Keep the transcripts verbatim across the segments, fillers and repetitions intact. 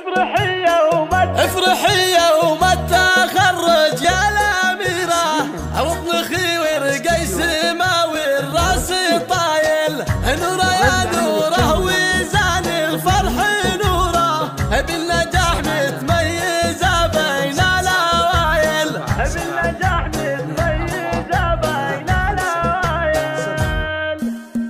افرحي يوم افرحي يوم التخرج يا الأميرة، واطلخي ورقي سماوي الراس طايل، نوره يا نوره وزان الفرح نوره، بالنجاح متميزة بين الأوائل، بالنجاح متميزة بين الأوائل.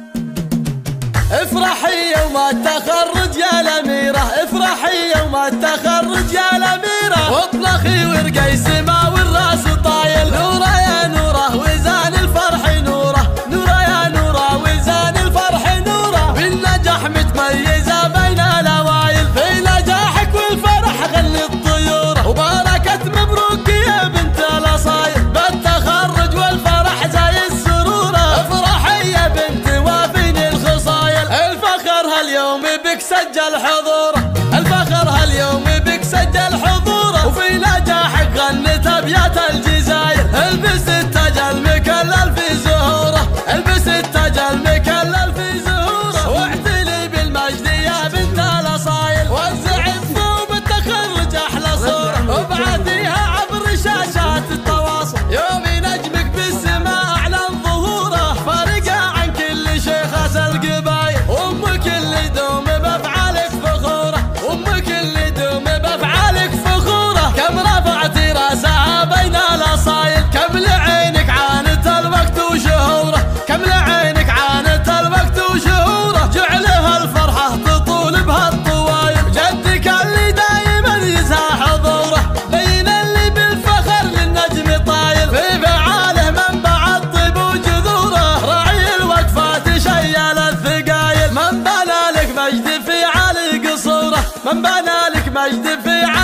افرحي يوم التخرج يا الأميرة، افرحي يوم التخرج يا الأميرة، واطلخي ورقي سماوي الراس طايل، نوره يا نوره وزان الفرح نوره، نوره يا نوره وزان الفرح نوره، بالنجاح متميزة بين الأوائل، في نجاحك والفرح غني الطيور، وبركة مبروك يا بنت الأصايل، بالتخرج والفرح زي السرور، افرحي يا بنت وافيني الخصايل، الفخر هاليوم بك سجل حضوره، الفخر هاليوم بك سجل حضوره، وفي نجاحك غنت ابيات الجزاير، البس التاج المكلل في زهوره، البس التاج المكلل في زهوره، واعتلي بالمجد يا بنت الاصايل، وزعي بثوب التخرج احلى صوره، وابعثيها عبر شاشات التواصل، يوم نجمك بالسماء اعلن ظهوره، فارقه عن كل شيخة القبايل، وامك اللي دوم بافعالك فخوره، وامك اللي دوم بافعالك فخوره، كم رفعتي راسها بين الاصايل، كم لعينك عانت الوقت وشهوره، كم لعينك عانت الوقت وشهوره، جعلها الفرحه تطول بها الطوايل، جدك اللي دايما يزهى حضوره، بين اللي بالفخر للنجم طايل، في فعاله منبع الطيب وجذوره، راعي الوقفات شيال الثقايل، من بنى لك مجد في عالي قصوره، من بنى لك مجد في عالي